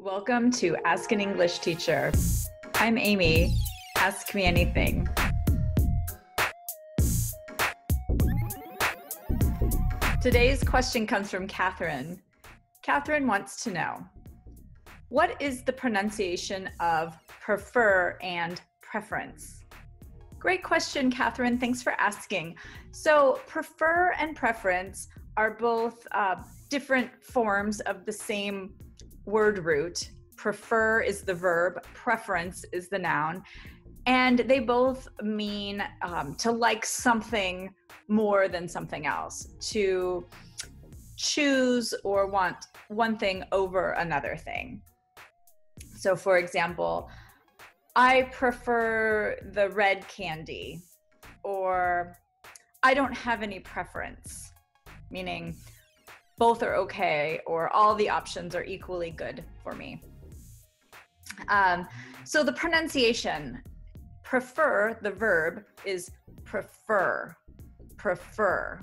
Welcome to Ask an English Teacher. I'm Amy. Ask me anything. Today's question comes from Catherine. Catherine wants to know, what is the pronunciation of prefer and preference? Great question, Catherine. Thanks for asking. So prefer and preference are both different forms of the same word root. Prefer is the verb, preference is the noun, and they both mean to like something more than something else, to choose or want one thing over another thing. So for example, I prefer the red candy, or I don't have any preference, meaning both are okay, or all the options are equally good for me. So the pronunciation, prefer, the verb is prefer, prefer,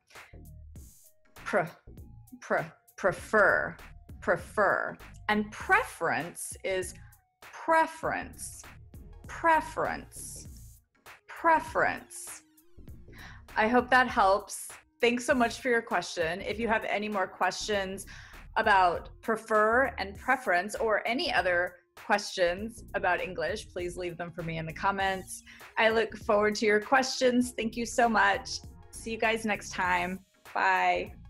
prefer, prefer, and preference is preference, preference, preference. I hope that helps. Thanks so much for your question. If you have any more questions about prefer and preference or any other questions about English, please leave them for me in the comments. I look forward to your questions. Thank you so much. See you guys next time. Bye.